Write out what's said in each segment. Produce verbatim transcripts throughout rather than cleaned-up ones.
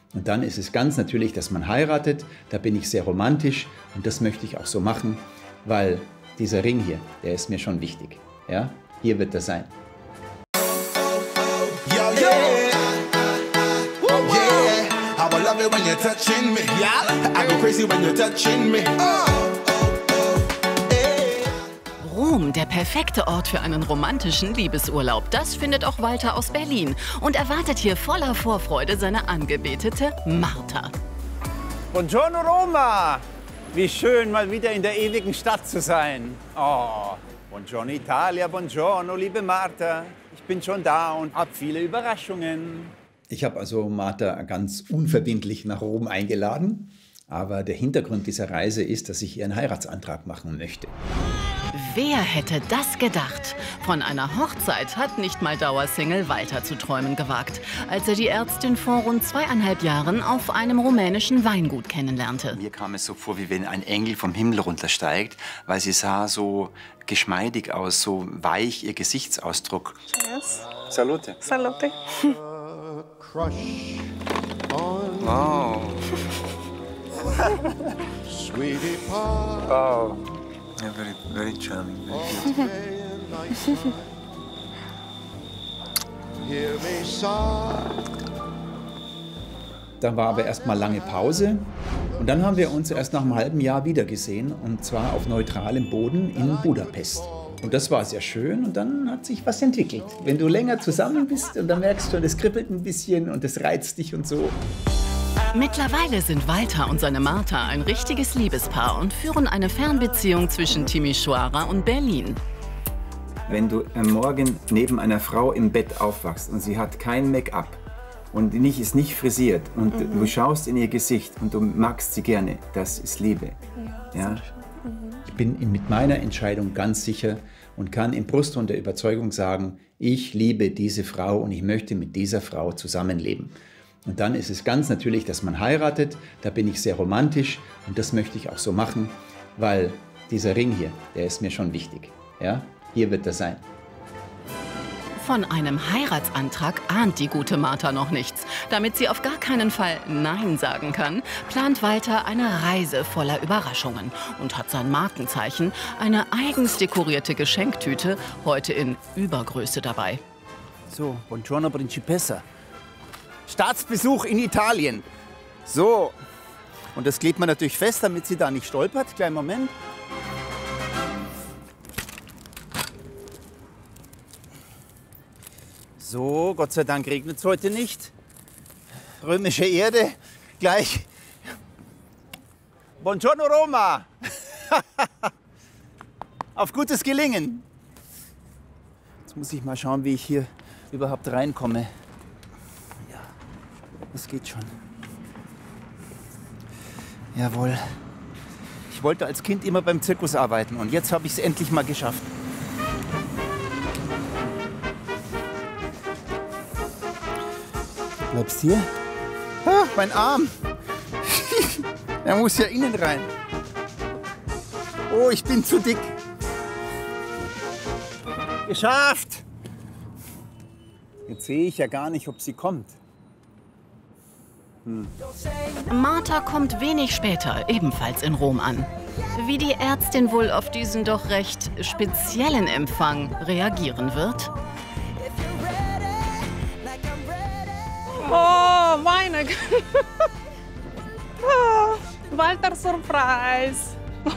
Und dann ist es ganz natürlich, dass man heiratet. Da bin ich sehr romantisch und das möchte ich auch so machen, weil dieser Ring hier, der ist mir schon wichtig. Ja? Hier wird er sein. Rom, der perfekte Ort für einen romantischen Liebesurlaub. Das findet auch Walter aus Berlin und erwartet hier voller Vorfreude seine angebetete Martha. Buongiorno Roma! Wie schön, mal wieder in der ewigen Stadt zu sein. Oh, buongiorno Italia, buongiorno, liebe Martha. Ich bin schon da und habe viele Überraschungen. Ich habe also Martha ganz unverbindlich nach Rom eingeladen. Aber der Hintergrund dieser Reise ist, dass ich ihr einen Heiratsantrag machen möchte. Wer hätte das gedacht? Von einer Hochzeit hat nicht mal Dauersingle Walter zu träumen gewagt, als er die Ärztin vor rund zweieinhalb Jahren auf einem rumänischen Weingut kennenlernte. Mir kam es so vor, wie wenn ein Engel vom Himmel runtersteigt, weil sie sah so geschmeidig aus, so weich, ihr Gesichtsausdruck. Yes. Salute. Salute. Wow. Sweetie pie. Oh. Yeah, very, very charming. Very beautiful. Hear me sigh. Dann war aber erst mal lange Pause und dann haben wir uns erst nach einem halben Jahr wiedergesehen und zwar auf neutralem Boden in Budapest. Und das war sehr schön und dann hat sich was entwickelt. Wenn du länger zusammen bist und dann merkst du, das kribbelt ein bisschen und das reizt dich und so. Mittlerweile sind Walter und seine Martha ein richtiges Liebespaar und führen eine Fernbeziehung zwischen Timișoara und Berlin. Wenn du am Morgen neben einer Frau im Bett aufwachst und sie hat kein Make-up und nicht, ist nicht frisiert und mhm. du schaust in ihr Gesicht und du magst sie gerne, das ist Liebe. Ja, ja? Ich bin mit meiner Entscheidung ganz sicher und kann im Brustton der Überzeugung sagen, ich liebe diese Frau und ich möchte mit dieser Frau zusammenleben. Und dann ist es ganz natürlich, dass man heiratet. Da bin ich sehr romantisch und das möchte ich auch so machen, weil dieser Ring hier, der ist mir schon wichtig. Ja? Hier wird er sein. Von einem Heiratsantrag ahnt die gute Martha noch nichts. Damit sie auf gar keinen Fall Nein sagen kann, plant Walter eine Reise voller Überraschungen und hat sein Markenzeichen, eine eigens dekorierte Geschenktüte, heute in Übergröße dabei. So, buongiorno Principessa. Staatsbesuch in Italien. So. Und das klebt man natürlich fest, damit sie da nicht stolpert. Kleinen Moment. So, Gott sei Dank regnet es heute nicht. Römische Erde. Gleich. Buongiorno Roma. Auf gutes Gelingen. Jetzt muss ich mal schauen, wie ich hier überhaupt reinkomme. Das geht schon. Jawohl. Ich wollte als Kind immer beim Zirkus arbeiten und jetzt habe ich es endlich mal geschafft. Du bleibst hier? Ah, mein Arm. Er muss ja innen rein. Oh, ich bin zu dick. Geschafft! Jetzt sehe ich ja gar nicht, ob sie kommt. Hm. Martha kommt wenig später ebenfalls in Rom an. Wie die Ärztin wohl auf diesen doch recht speziellen Empfang reagieren wird? Oh, meine Güte. Oh, Walter Surprise.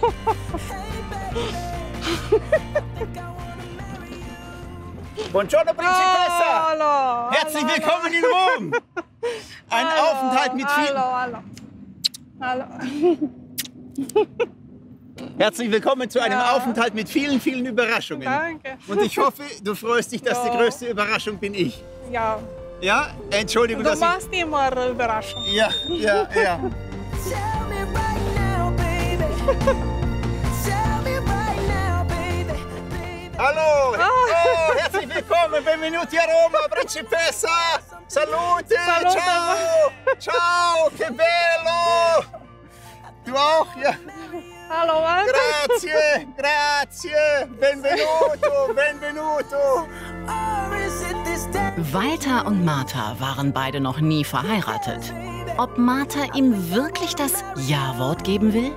Buongiorno Principessa! Hallo, Herzlich hallo, willkommen hallo. in Rom! Ein Hallo, Aufenthalt mit vielen... Hallo, hallo. Hallo. Herzlich willkommen zu einem Ja. Aufenthalt mit vielen, vielen Überraschungen. Danke. Und ich hoffe, du freust dich, dass Ja. die größte Überraschung bin ich. Ja, Ja? Entschuldigung, du dass machst immer Überraschung. ich... Ja, ja, ja. Hallo! Oh, herzlich willkommen, benvenuti a Roma, Principessa! Salute! Salute. Ciao! Ciao, che bello! Du auch, ja? Hallo, Walter. Grazie, grazie! Benvenuto, benvenuto! Walter und Martha waren beide noch nie verheiratet. ob Martha ihm wirklich das Ja-Wort geben will?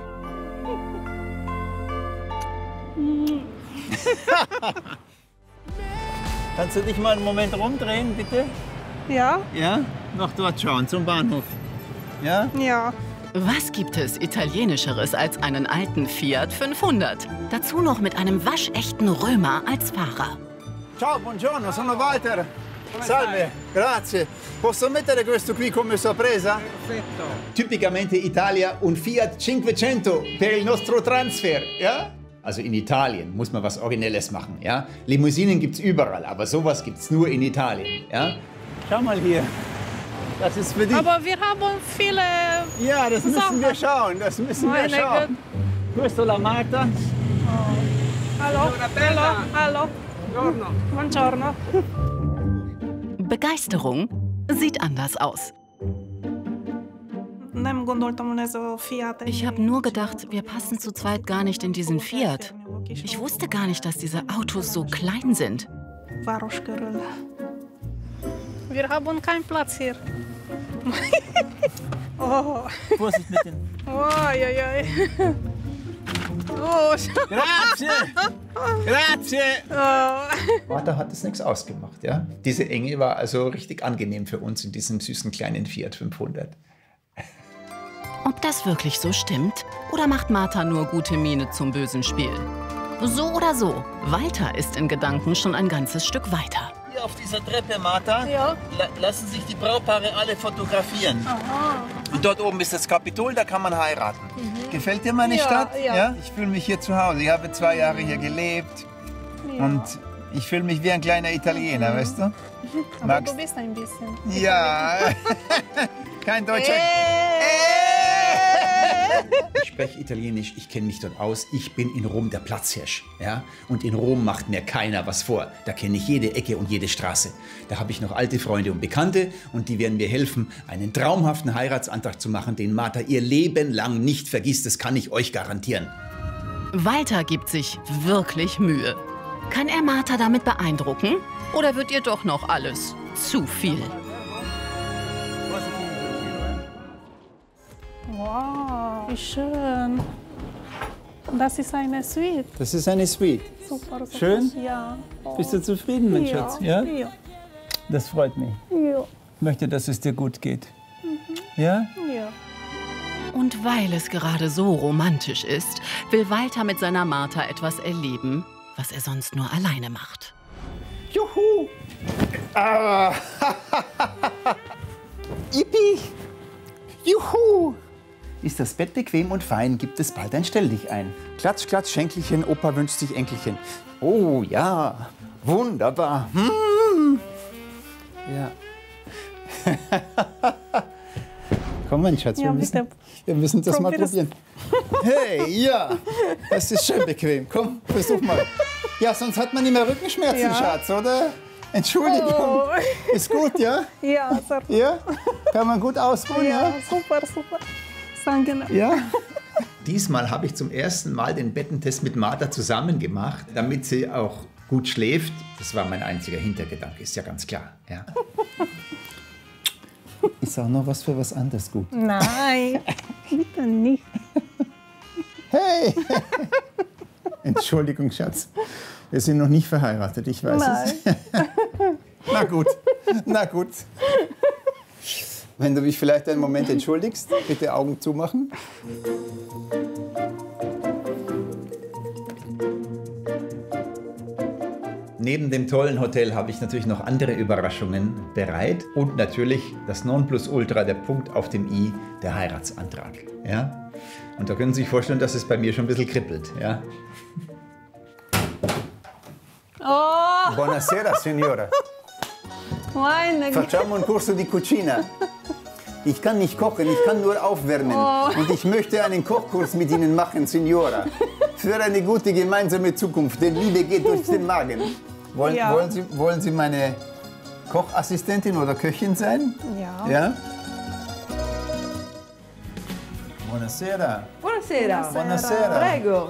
Kannst du dich mal einen Moment rumdrehen, bitte? Ja? Ja? Noch dort schauen, zum Bahnhof. Ja? Ja. Was gibt es Italienischeres als einen alten Fiat fünfhundert? Dazu noch mit einem waschechten Römer als Fahrer. Ciao, buongiorno, sono Walter. Salve, grazie. Posso mettere questo qui come sorpresa? Perfetto. Tipicamente Italia un Fiat cinquecento per il nostro transfer, ja? Also in Italien muss man was Originelles machen, ja? Limousinen gibt's überall, aber sowas gibt's nur in Italien, ja? Schau mal hier. Das ist für dich. Aber wir haben viele. Ja, das müssen Sachen. wir schauen, das müssen wir Meine schauen. Questo la Marta. Hallo, hallo, hallo. Buongiorno. Buongiorno. Begeisterung sieht anders aus. Ich habe nur gedacht, wir passen zu zweit gar nicht in diesen Fiat. Ich wusste gar nicht, dass diese Autos so klein sind. Wir haben keinen Platz hier. Oh. Vorsicht mit den. Oi, oi, oi. Oh, Grazie! Grazie! oh. Martha hat es nichts ausgemacht, ja? Diese Enge war also richtig angenehm für uns in diesem süßen kleinen Fiat fünfhundert. Ob das wirklich so stimmt? Oder macht Martha nur gute Miene zum bösen Spiel? So oder so, Walter ist in Gedanken schon ein ganzes Stück weiter. Hier auf dieser Treppe, Martha, Ja. la lassen sich die Brautpaare alle fotografieren. Aha. Und dort oben ist das Kapitol, da kann man heiraten. Gefällt dir meine Ja, Stadt? ja. Ich fühle mich hier zu Hause. Ich habe zwei Jahre hier gelebt. Ja. Und ich fühle mich wie ein kleiner Italiener, weißt du? Aber Magst- du bist ein bisschen. Ja. Kein Deutscher. Ich spreche Italienisch, ich kenne mich dort aus. Ich bin in Rom der Platzhirsch. Ja? Und in Rom macht mir keiner was vor. Da kenne ich jede Ecke und jede Straße. Da habe ich noch alte Freunde und Bekannte und die werden mir helfen, einen traumhaften Heiratsantrag zu machen, den Martha ihr Leben lang nicht vergisst. Das kann ich euch garantieren. Walter gibt sich wirklich Mühe. Kann er Martha damit beeindrucken? Oder wird ihr doch noch alles zu viel? Wow, wie schön. Das ist eine Suite. Das ist eine Suite. Super, super. Schön? Ja. Oh. Bist du zufrieden, mein ja. Schatz? Ja? Ja. Das freut mich. Ja. Ich möchte, dass es dir gut geht. Ja? Ja. Und weil es gerade so romantisch ist, will Walter mit seiner Martha etwas erleben, was er sonst nur alleine macht. Juhu! Ah. Yippie! Juhu! Ist das Bett bequem und fein, gibt es bald ein Stelldich ein. Klatsch, klatsch, Schenkelchen, Opa wünscht sich Enkelchen. Oh ja, wunderbar. Hm. Ja. Komm, mein Schatz, Ja, wir, müssen, bitte. wir müssen das mal Probier es. probieren. Hey, ja, das ist schön bequem. Komm, versuch mal. Ja, sonst hat man immer Rückenschmerzen, Ja. Schatz, oder? Entschuldigung. Oh. Ist gut, ja? Ja, sehr gut. Ja? Kann man gut ausruhen, Ja, ja? super, super. Danke. Ja. Diesmal habe ich zum ersten Mal den Bettentest mit Martha zusammen gemacht, damit sie auch gut schläft. Das war mein einziger Hintergedanke, ist ja ganz klar. Ja. Ist auch noch was für was anderes gut. Nein, bitte nicht. Hey! Entschuldigung, Schatz. Wir sind noch nicht verheiratet, ich weiß es. Na gut, na gut. Wenn du mich vielleicht einen Moment entschuldigst, bitte Augen zumachen. Neben dem tollen Hotel habe ich natürlich noch andere Überraschungen bereit. Und natürlich das Nonplusultra, der Punkt auf dem I, der Heiratsantrag. Ja? Und da können Sie sich vorstellen, dass es bei mir schon ein bisschen kribbelt. Ja? Oh, Buonasera, signora. meine Güte. Facciamo un corso di cucina. Ich kann nicht kochen, ich kann nur aufwärmen. Oh. Und ich möchte einen Kochkurs mit Ihnen machen, Signora. Für eine gute gemeinsame Zukunft, denn Liebe geht durch den Magen. Wollen, Ja. wollen, Sie, wollen Sie meine Kochassistentin oder Köchin sein? Ja. Ja? Buonasera. Buonasera. Buonasera. Prego.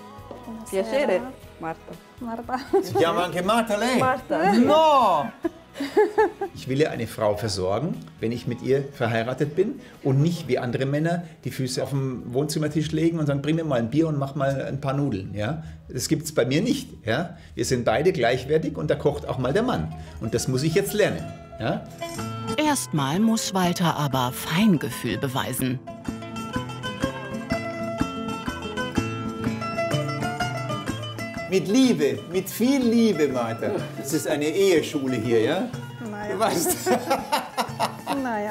Piacere, Marta. Marta. Si chiama anche Marta lei? Marta. No! Ich will ja eine Frau versorgen, wenn ich mit ihr verheiratet bin und nicht wie andere Männer die Füße auf dem Wohnzimmertisch legen und sagen, bring mir mal ein Bier und mach mal ein paar Nudeln. Ja? Das gibt es bei mir nicht. Ja? Wir sind beide gleichwertig und da kocht auch mal der Mann. Und das muss ich jetzt lernen. Ja? Erstmal muss Walter aber Feingefühl beweisen. Mit Liebe, mit viel Liebe, Martha. Das ist eine Eheschule hier, ja? Naja. Du weißt. Naja.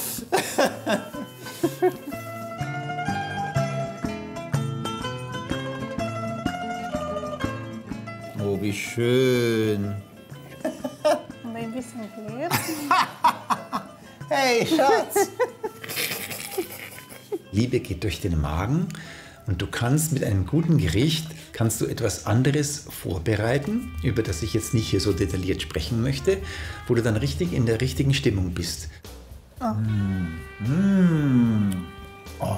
Oh, wie schön. Und ein bisschen hier. Hey, Schatz. Liebe geht durch den Magen und du kannst mit einem guten Gericht kannst du etwas anderes vorbereiten, über das ich jetzt nicht hier so detailliert sprechen möchte, wo du dann richtig in der richtigen Stimmung bist. Oh. Mm. Mm. Oh.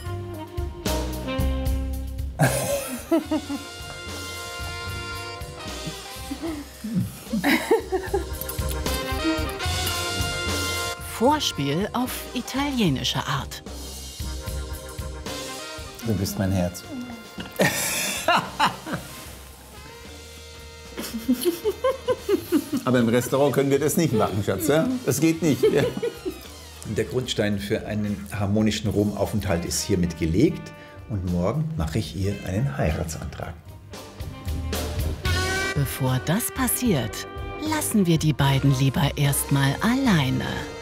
Vorspiel auf italienische Art. Du bist mein Herz. Aber im Restaurant können wir das nicht machen, Schatz. Ja? Das geht nicht. Ja. Der Grundstein für einen harmonischen Romaufenthalt ist hiermit gelegt. Und morgen mache ich ihr einen Heiratsantrag. Bevor das passiert, lassen wir die beiden lieber erstmal alleine.